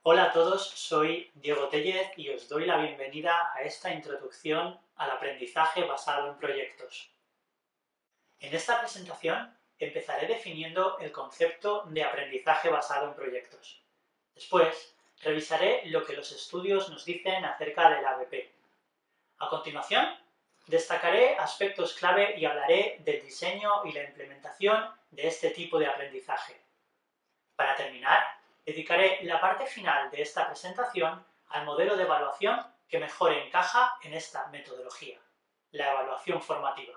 Hola a todos, soy Diego Tellez y os doy la bienvenida a esta introducción al aprendizaje basado en proyectos. En esta presentación empezaré definiendo el concepto de aprendizaje basado en proyectos. Después, revisaré lo que los estudios nos dicen acerca del ABP. A continuación, destacaré aspectos clave y hablaré del diseño y la implementación de este tipo de aprendizaje. Para terminar, dedicaré la parte final de esta presentación al modelo de evaluación que mejor encaja en esta metodología, la evaluación formativa.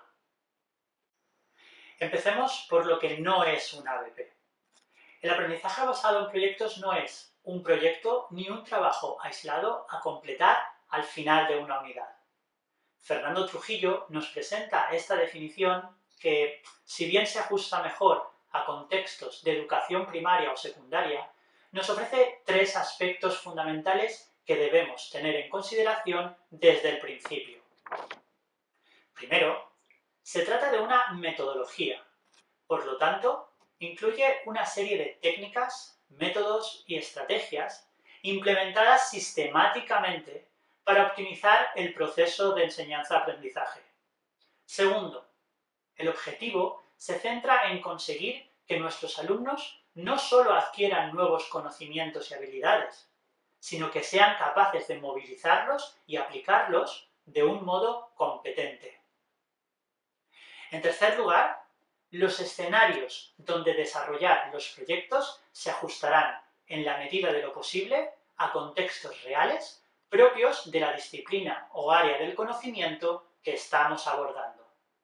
Empecemos por lo que no es un ABP. El aprendizaje basado en proyectos no es un proyecto ni un trabajo aislado a completar al final de una unidad. Fernando Trujillo nos presenta esta definición que, si bien se ajusta mejor a contextos de educación primaria o secundaria, nos ofrece tres aspectos fundamentales que debemos tener en consideración desde el principio. Primero, se trata de una metodología, por lo tanto, incluye una serie de técnicas, métodos y estrategias implementadas sistemáticamente para optimizar el proceso de enseñanza-aprendizaje. Segundo, el objetivo se centra en conseguir que nuestros alumnos no solo adquieran nuevos conocimientos y habilidades, sino que sean capaces de movilizarlos y aplicarlos de un modo competente. En tercer lugar, los escenarios donde desarrollar los proyectos se ajustarán, en la medida de lo posible, a contextos reales propios de la disciplina o área del conocimiento que estamos abordando.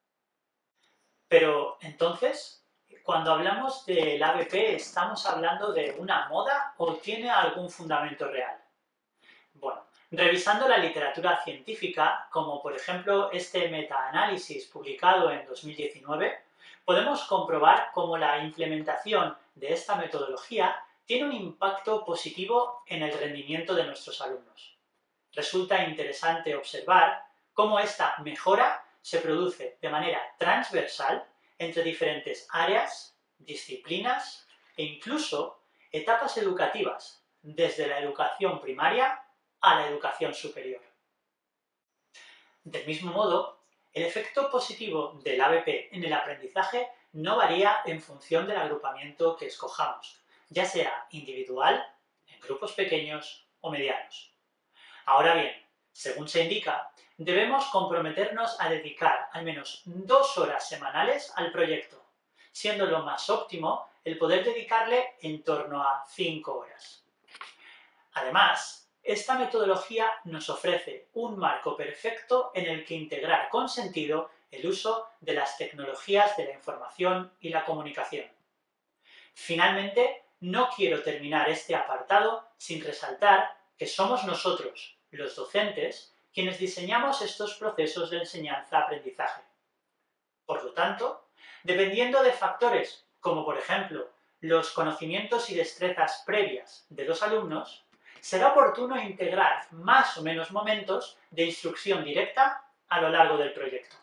Pero, entonces, cuando hablamos del ABP, ¿estamos hablando de una moda o tiene algún fundamento real? Bueno, revisando la literatura científica, como por ejemplo este metaanálisis publicado en 2019, podemos comprobar cómo la implementación de esta metodología tiene un impacto positivo en el rendimiento de nuestros alumnos. Resulta interesante observar cómo esta mejora se produce de manera transversal entre diferentes áreas, disciplinas e incluso etapas educativas, desde la educación primaria a la educación superior. Del mismo modo, el efecto positivo del ABP en el aprendizaje no varía en función del agrupamiento que escojamos, ya sea individual, en grupos pequeños o medianos. Ahora bien, según se indica, debemos comprometernos a dedicar al menos 2 horas semanales al proyecto, siendo lo más óptimo el poder dedicarle en torno a 5 horas. Además, esta metodología nos ofrece un marco perfecto en el que integrar con sentido el uso de las tecnologías de la información y la comunicación. Finalmente, no quiero terminar este apartado sin resaltar que somos nosotros, los docentes, quienes diseñamos estos procesos de enseñanza-aprendizaje. Por lo tanto, dependiendo de factores como, por ejemplo, los conocimientos y destrezas previas de los alumnos, será oportuno integrar más o menos momentos de instrucción directa a lo largo del proyecto.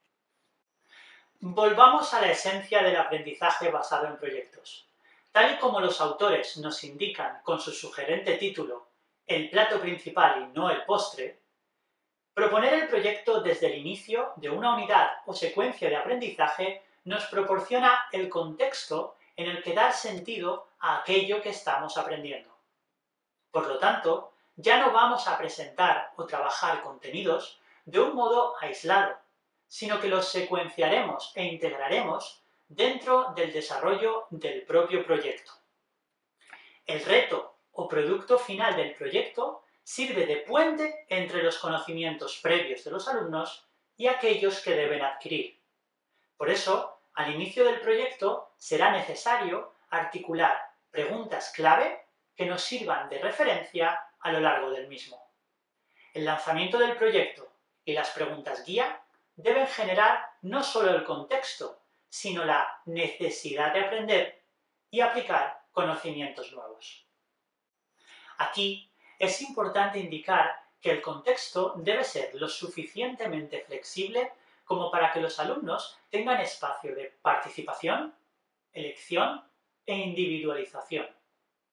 Volvamos a la esencia del aprendizaje basado en proyectos. Tal y como los autores nos indican con su sugerente título "El plato principal y no el postre", proponer el proyecto desde el inicio de una unidad o secuencia de aprendizaje nos proporciona el contexto en el que dar sentido a aquello que estamos aprendiendo. Por lo tanto, ya no vamos a presentar o trabajar contenidos de un modo aislado, sino que los secuenciaremos e integraremos dentro del desarrollo del propio proyecto. El reto o producto final del proyecto sirve de puente entre los conocimientos previos de los alumnos y aquellos que deben adquirir. Por eso, al inicio del proyecto será necesario articular preguntas clave que nos sirvan de referencia a lo largo del mismo. El lanzamiento del proyecto y las preguntas guía deben generar no solo el contexto, sino la necesidad de aprender y aplicar conocimientos nuevos. Aquí es importante indicar que el contexto debe ser lo suficientemente flexible como para que los alumnos tengan espacio de participación, elección e individualización.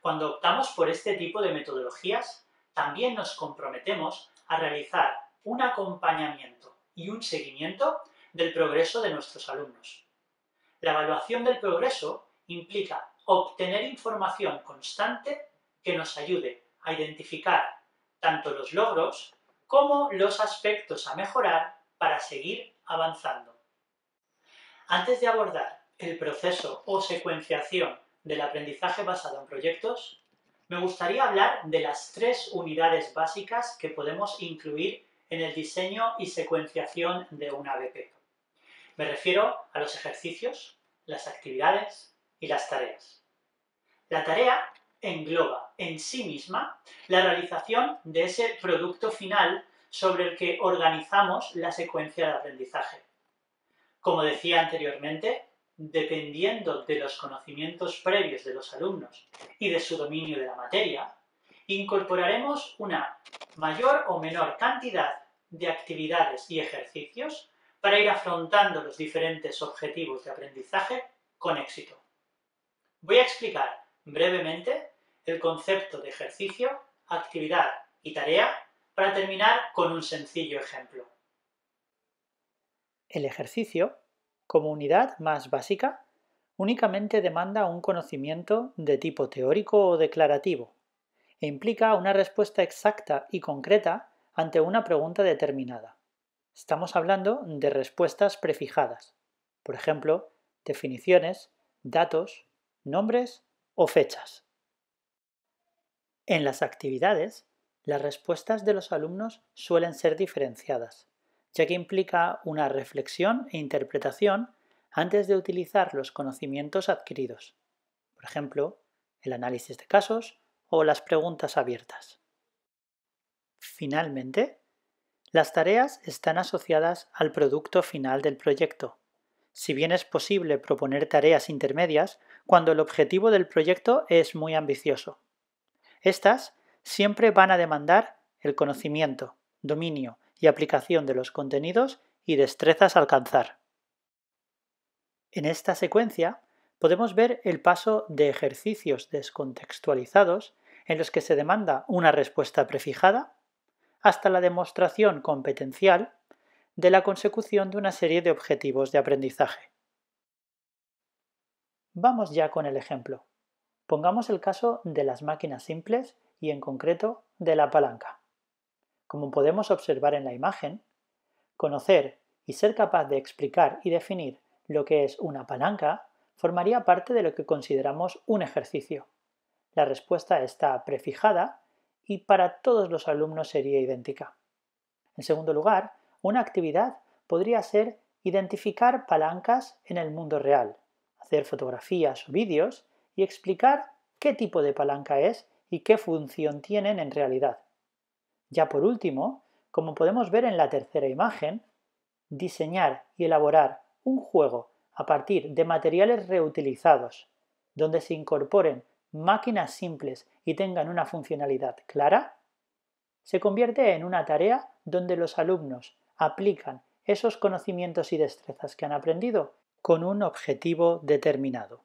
Cuando optamos por este tipo de metodologías, también nos comprometemos a realizar un acompañamiento y un seguimiento del progreso de nuestros alumnos. La evaluación del progreso implica obtener información constante que nos ayude a identificar tanto los logros como los aspectos a mejorar para seguir avanzando. Antes de abordar el proceso o secuenciación del aprendizaje basado en proyectos, me gustaría hablar de las 3 unidades básicas que podemos incluir en el diseño y secuenciación de una ABP. Me refiero a los ejercicios, las actividades y las tareas. La tarea engloba en sí misma la realización de ese producto final sobre el que organizamos la secuencia de aprendizaje. Como decía anteriormente, dependiendo de los conocimientos previos de los alumnos y de su dominio de la materia, incorporaremos una mayor o menor cantidad de actividades y ejercicios para ir afrontando los diferentes objetivos de aprendizaje con éxito. Voy a explicar brevemente el concepto de ejercicio, actividad y tarea para terminar con un sencillo ejemplo. El ejercicio, como unidad más básica, únicamente demanda un conocimiento de tipo teórico o declarativo e implica una respuesta exacta y concreta ante una pregunta determinada. Estamos hablando de respuestas prefijadas, por ejemplo, definiciones, datos, nombres o fechas. En las actividades, las respuestas de los alumnos suelen ser diferenciadas, ya que implica una reflexión e interpretación antes de utilizar los conocimientos adquiridos, por ejemplo, el análisis de casos o las preguntas abiertas. Finalmente, las tareas están asociadas al producto final del proyecto, si bien es posible proponer tareas intermedias cuando el objetivo del proyecto es muy ambicioso. Estas siempre van a demandar el conocimiento, dominio y aplicación de los contenidos y destrezas a alcanzar. En esta secuencia podemos ver el paso de ejercicios descontextualizados en los que se demanda una respuesta prefijada hasta la demostración competencial de la consecución de una serie de objetivos de aprendizaje. Vamos ya con el ejemplo. Pongamos el caso de las máquinas simples y en concreto de la palanca. Como podemos observar en la imagen, conocer y ser capaz de explicar y definir lo que es una palanca formaría parte de lo que consideramos un ejercicio. La respuesta está prefijada y para todos los alumnos sería idéntica. En segundo lugar, una actividad podría ser identificar palancas en el mundo real, hacer fotografías o vídeos y explicar qué tipo de palanca es y qué función tienen en realidad. Ya por último, como podemos ver en la tercera imagen, diseñar y elaborar un juego a partir de materiales reutilizados, donde se incorporen máquinas simples y tengan una funcionalidad clara, se convierte en una tarea donde los alumnos aplican esos conocimientos y destrezas que han aprendido con un objetivo determinado.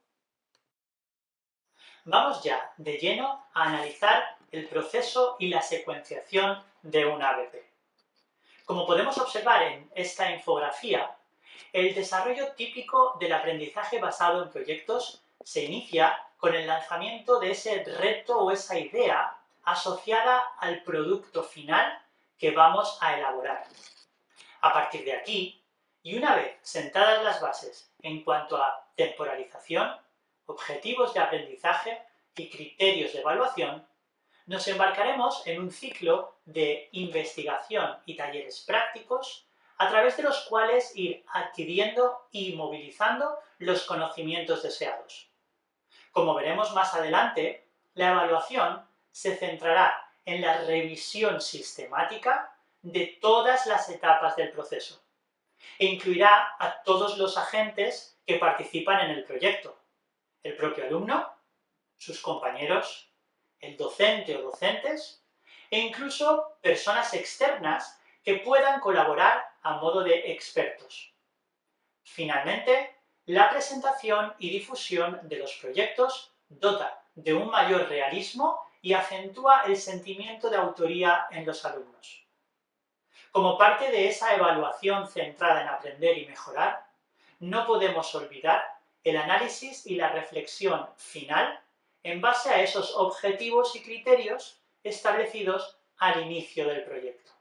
Vamos ya de lleno a analizar el proceso y la secuenciación de una ABP. Como podemos observar en esta infografía, el desarrollo típico del aprendizaje basado en proyectos se inicia con el lanzamiento de ese reto o esa idea asociada al producto final que vamos a elaborar. A partir de aquí, y una vez sentadas las bases en cuanto a temporalización, objetivos de aprendizaje y criterios de evaluación, nos embarcaremos en un ciclo de investigación y talleres prácticos a través de los cuales ir adquiriendo y movilizando los conocimientos deseados. Como veremos más adelante, la evaluación se centrará en la revisión sistemática de todas las etapas del proceso e incluirá a todos los agentes que participan en el proyecto: el propio alumno, sus compañeros, el docente o docentes e incluso personas externas que puedan colaborar a modo de expertos. Finalmente, la presentación y difusión de los proyectos dota de un mayor realismo y acentúa el sentimiento de autoría en los alumnos. Como parte de esa evaluación centrada en aprender y mejorar, no podemos olvidar el análisis y la reflexión final en base a esos objetivos y criterios establecidos al inicio del proyecto.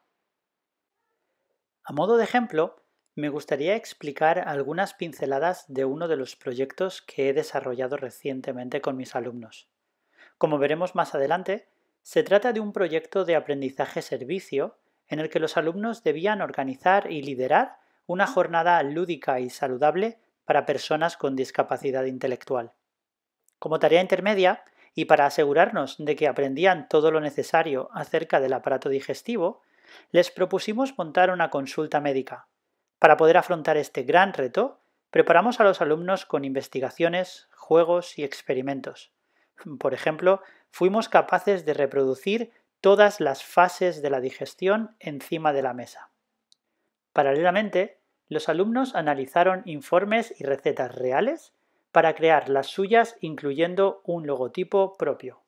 A modo de ejemplo, me gustaría explicar algunas pinceladas de uno de los proyectos que he desarrollado recientemente con mis alumnos. Como veremos más adelante, se trata de un proyecto de aprendizaje-servicio en el que los alumnos debían organizar y liderar una jornada lúdica y saludable para personas con discapacidad intelectual. Como tarea intermedia, y para asegurarnos de que aprendían todo lo necesario acerca del aparato digestivo, les propusimos montar una consulta médica. Para poder afrontar este gran reto, preparamos a los alumnos con investigaciones, juegos y experimentos. Por ejemplo, fuimos capaces de reproducir todas las fases de la digestión encima de la mesa. Paralelamente, los alumnos analizaron informes y recetas reales para crear las suyas incluyendo un logotipo propio.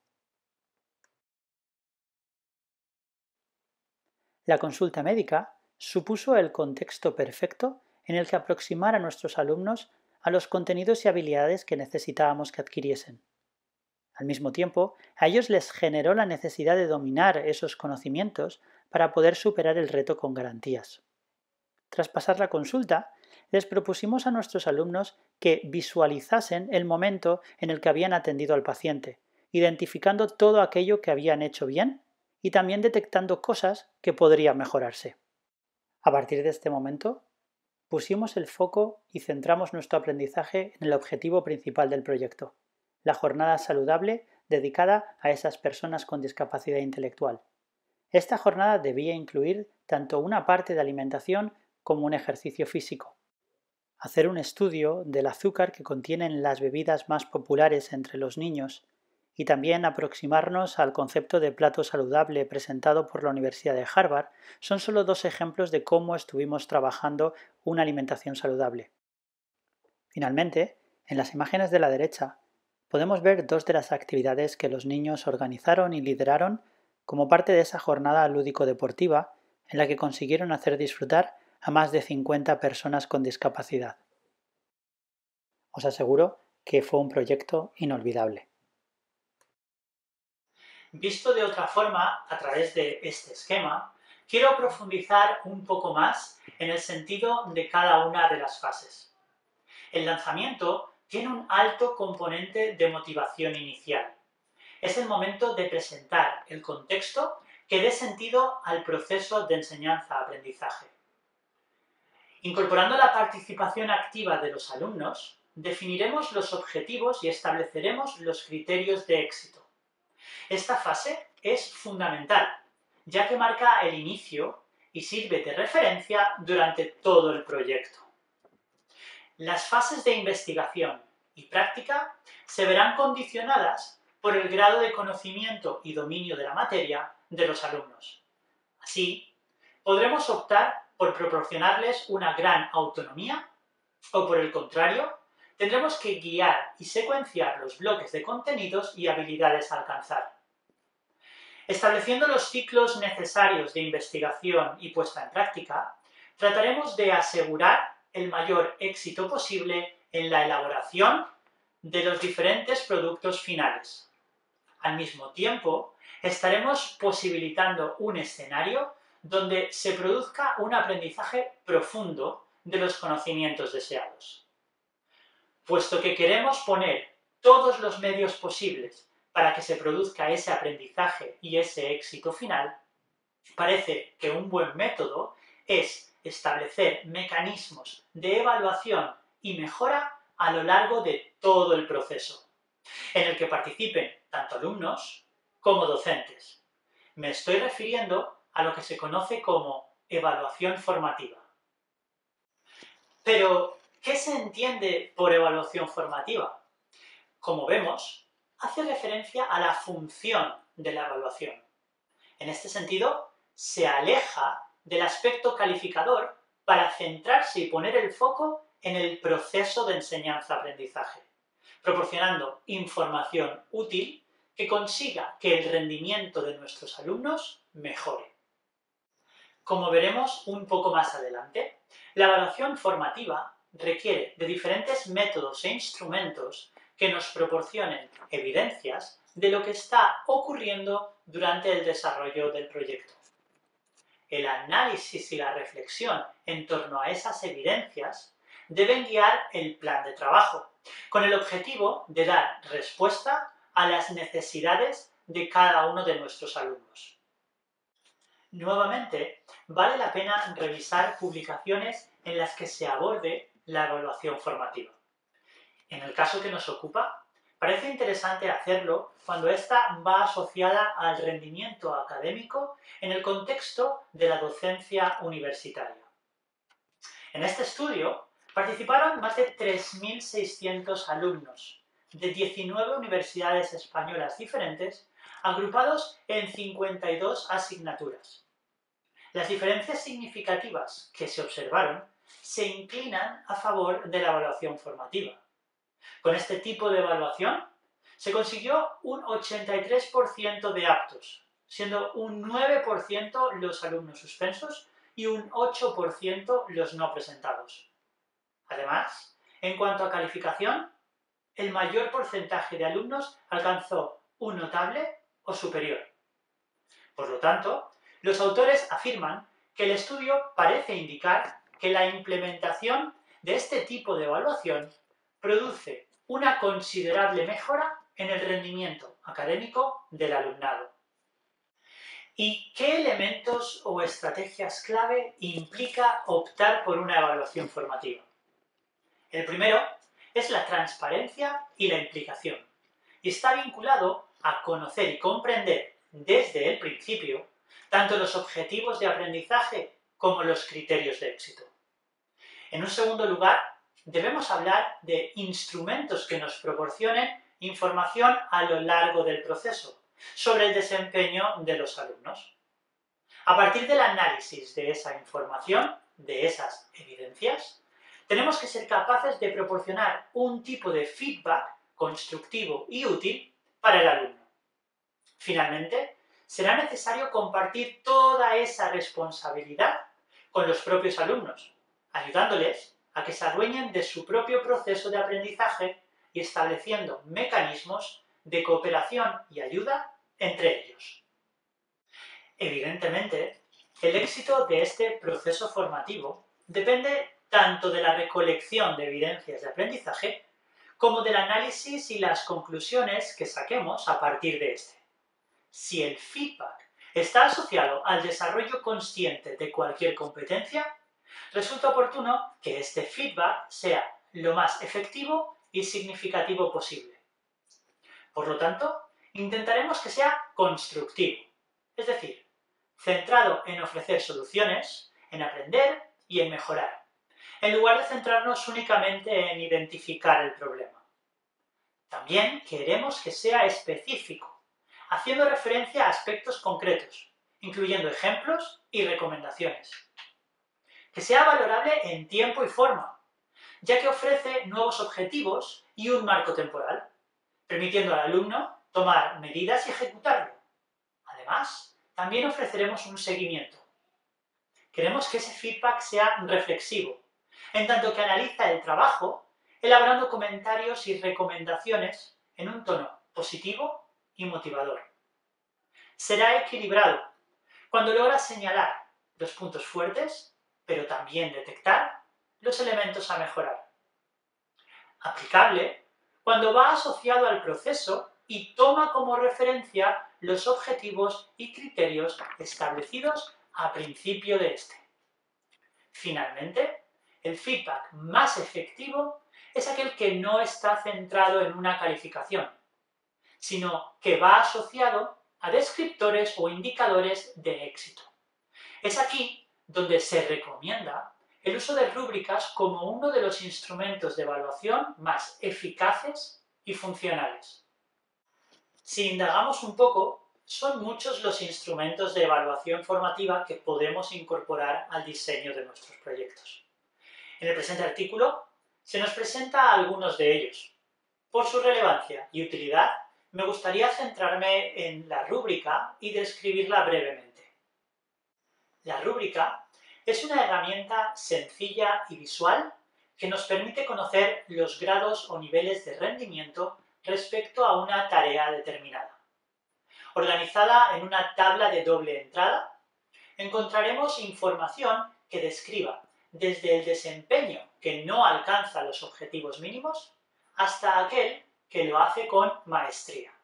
La consulta médica supuso el contexto perfecto en el que aproximar a nuestros alumnos a los contenidos y habilidades que necesitábamos que adquiriesen. Al mismo tiempo, a ellos les generó la necesidad de dominar esos conocimientos para poder superar el reto con garantías. Tras pasar la consulta, les propusimos a nuestros alumnos que visualizasen el momento en el que habían atendido al paciente, identificando todo aquello que habían hecho bien y también detectando cosas que podrían mejorarse. A partir de este momento, pusimos el foco y centramos nuestro aprendizaje en el objetivo principal del proyecto, la jornada saludable dedicada a esas personas con discapacidad intelectual. Esta jornada debía incluir tanto una parte de alimentación como un ejercicio físico. Hacer un estudio del azúcar que contienen las bebidas más populares entre los niños y también aproximarnos al concepto de plato saludable presentado por la Universidad de Harvard son solo dos ejemplos de cómo estuvimos trabajando una alimentación saludable. Finalmente, en las imágenes de la derecha, podemos ver dos de las actividades que los niños organizaron y lideraron como parte de esa jornada lúdico-deportiva en la que consiguieron hacer disfrutar a más de 50 personas con discapacidad. Os aseguro que fue un proyecto inolvidable. Visto de otra forma, a través de este esquema, quiero profundizar un poco más en el sentido de cada una de las fases. El lanzamiento tiene un alto componente de motivación inicial. Es el momento de presentar el contexto que dé sentido al proceso de enseñanza-aprendizaje. Incorporando la participación activa de los alumnos, definiremos los objetivos y estableceremos los criterios de éxito. Esta fase es fundamental, ya que marca el inicio y sirve de referencia durante todo el proyecto. Las fases de investigación y práctica se verán condicionadas por el grado de conocimiento y dominio de la materia de los alumnos. Así, podremos optar por proporcionarles una gran autonomía o, por el contrario, tendremos que guiar y secuenciar los bloques de contenidos y habilidades a alcanzar. Estableciendo los ciclos necesarios de investigación y puesta en práctica, trataremos de asegurar el mayor éxito posible en la elaboración de los diferentes productos finales. Al mismo tiempo, estaremos posibilitando un escenario donde se produzca un aprendizaje profundo de los conocimientos deseados. Puesto que queremos poner todos los medios posibles para que se produzca ese aprendizaje y ese éxito final, parece que un buen método es establecer mecanismos de evaluación y mejora a lo largo de todo el proceso, en el que participen tanto alumnos como docentes. Me estoy refiriendo a lo que se conoce como evaluación formativa. Pero, ¿qué se entiende por evaluación formativa? Como vemos, hace referencia a la función de la evaluación. En este sentido, se aleja del aspecto calificador para centrarse y poner el foco en el proceso de enseñanza-aprendizaje. proporcionando información útil que consiga que el rendimiento de nuestros alumnos mejore. Como veremos un poco más adelante, la evaluación formativa requiere de diferentes métodos e instrumentos que nos proporcionen evidencias de lo que está ocurriendo durante el desarrollo del proyecto. El análisis y la reflexión en torno a esas evidencias deben guiar el plan de trabajo, con el objetivo de dar respuesta a las necesidades de cada uno de nuestros alumnos. Nuevamente, vale la pena revisar publicaciones en las que se aborde la evaluación formativa. En el caso que nos ocupa, parece interesante hacerlo cuando ésta va asociada al rendimiento académico en el contexto de la docencia universitaria. En este estudio participaron más de 3.600 alumnos de 19 universidades españolas diferentes, agrupados en 52 asignaturas. Las diferencias significativas que se observaron se inclinan a favor de la evaluación formativa. Con este tipo de evaluación se consiguió un 83% de aptos, siendo un 9% los alumnos suspensos y un 8% los no presentados. Además, en cuanto a calificación, el mayor porcentaje de alumnos alcanzó un notable o superior. Por lo tanto, los autores afirman que el estudio parece indicar que la implementación de este tipo de evaluación produce una considerable mejora en el rendimiento académico del alumnado. ¿Y qué elementos o estrategias clave implica optar por una evaluación formativa? El primero es la transparencia y la implicación, y está vinculado a conocer y comprender desde el principio tanto los objetivos de aprendizaje como los criterios de éxito. En un segundo lugar, debemos hablar de instrumentos que nos proporcionen información a lo largo del proceso sobre el desempeño de los alumnos. A partir del análisis de esa información, de esas evidencias, tenemos que ser capaces de proporcionar un tipo de feedback constructivo y útil para el alumno. Finalmente, será necesario compartir toda esa responsabilidad con los propios alumnos, ayudándoles a que se adueñen de su propio proceso de aprendizaje y estableciendo mecanismos de cooperación y ayuda entre ellos. Evidentemente, el éxito de este proceso formativo depende tanto de la recolección de evidencias de aprendizaje como del análisis y las conclusiones que saquemos a partir de este. Si el feedback está asociado al desarrollo consciente de cualquier competencia, resulta oportuno que este feedback sea lo más efectivo y significativo posible. Por lo tanto, intentaremos que sea constructivo, es decir, centrado en ofrecer soluciones, en aprender y en mejorar, en lugar de centrarnos únicamente en identificar el problema. También queremos que sea específico, haciendo referencia a aspectos concretos, incluyendo ejemplos y recomendaciones. Que sea valorable en tiempo y forma, ya que ofrece nuevos objetivos y un marco temporal, permitiendo al alumno tomar medidas y ejecutarlo. Además, también ofreceremos un seguimiento. Queremos que ese feedback sea reflexivo, en tanto que analiza el trabajo, elaborando comentarios y recomendaciones en un tono positivo y motivador. Será equilibrado cuando logra señalar los puntos fuertes, pero también detectar los elementos a mejorar. Aplicable cuando va asociado al proceso y toma como referencia los objetivos y criterios establecidos a principio de este. Finalmente, el feedback más efectivo es aquel que no está centrado en una calificación, sino que va asociado a descriptores o indicadores de éxito. Es aquí donde se recomienda el uso de rúbricas como uno de los instrumentos de evaluación más eficaces y funcionales. Si indagamos un poco, son muchos los instrumentos de evaluación formativa que podemos incorporar al diseño de nuestros proyectos. En el presente artículo se nos presenta algunos de ellos. Por su relevancia y utilidad, me gustaría centrarme en la rúbrica y describirla brevemente. La rúbrica es una herramienta sencilla y visual que nos permite conocer los grados o niveles de rendimiento respecto a una tarea determinada. Organizada en una tabla de doble entrada, encontraremos información que describa desde el desempeño que no alcanza los objetivos mínimos hasta aquel que lo hace con maestría.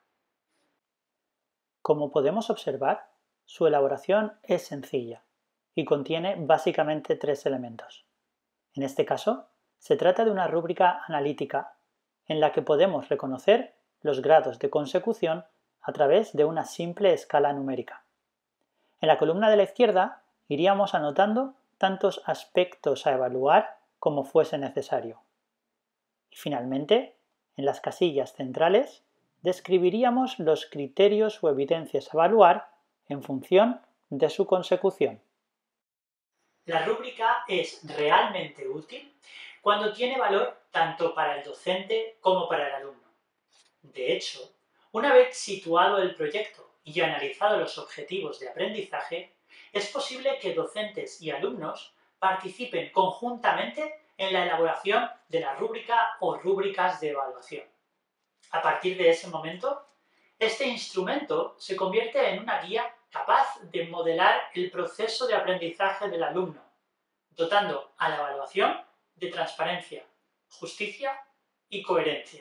Como podemos observar, su elaboración es sencilla y contiene básicamente 3 elementos. En este caso, se trata de una rúbrica analítica en la que podemos reconocer los grados de consecución a través de una simple escala numérica. En la columna de la izquierda iríamos anotando tantos aspectos a evaluar como fuese necesario. Y finalmente, en las casillas centrales, describiríamos los criterios o evidencias a evaluar en función de su consecución. La rúbrica es realmente útil cuando tiene valor tanto para el docente como para el alumno. De hecho, una vez situado el proyecto y analizado los objetivos de aprendizaje, es posible que docentes y alumnos participen conjuntamente en la elaboración de la rúbrica o rúbricas de evaluación. A partir de ese momento, este instrumento se convierte en una guía capaz de modelar el proceso de aprendizaje del alumno, dotando a la evaluación de transparencia, justicia y coherencia.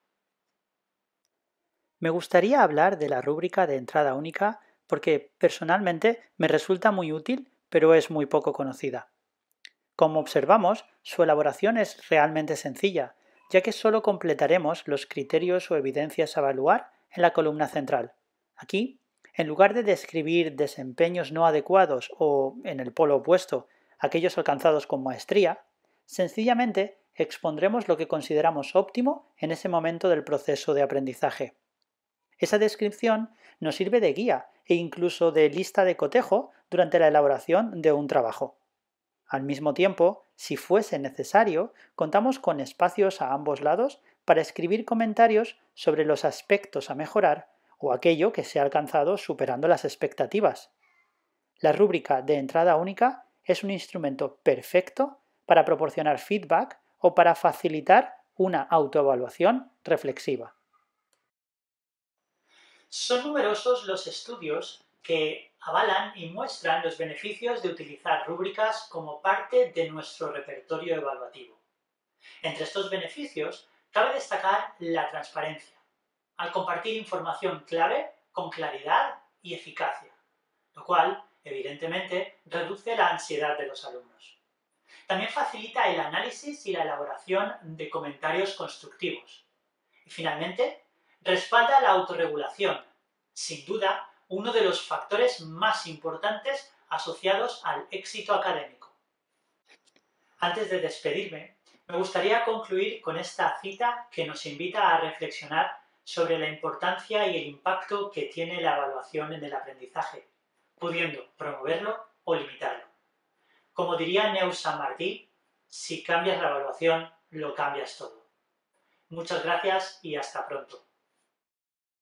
Me gustaría hablar de la rúbrica de entrada única porque personalmente me resulta muy útil, pero es muy poco conocida. Como observamos, su elaboración es realmente sencilla, ya que solo completaremos los criterios o evidencias a evaluar en la columna central. Aquí, en lugar de describir desempeños no adecuados o, en el polo opuesto, aquellos alcanzados con maestría, sencillamente expondremos lo que consideramos óptimo en ese momento del proceso de aprendizaje. Esa descripción nos sirve de guía e incluso de lista de cotejo durante la elaboración de un trabajo. Al mismo tiempo, si fuese necesario, contamos con espacios a ambos lados para escribir comentarios sobre los aspectos a mejorar o aquello que se ha alcanzado superando las expectativas. La rúbrica de entrada única es un instrumento perfecto para proporcionar feedback o para facilitar una autoevaluación reflexiva. Son numerosos los estudios que avalan y muestran los beneficios de utilizar rúbricas como parte de nuestro repertorio evaluativo. Entre estos beneficios, cabe destacar la transparencia, al compartir información clave con claridad y eficacia, lo cual, evidentemente, reduce la ansiedad de los alumnos. También facilita el análisis y la elaboración de comentarios constructivos. Y finalmente, respalda la autorregulación, sin duda uno de los factores más importantes asociados al éxito académico. Antes de despedirme, me gustaría concluir con esta cita que nos invita a reflexionar sobre la importancia y el impacto que tiene la evaluación en el aprendizaje, pudiendo promoverlo o limitarlo. Como diría Neus San Martí, si cambias la evaluación, lo cambias todo. Muchas gracias y hasta pronto.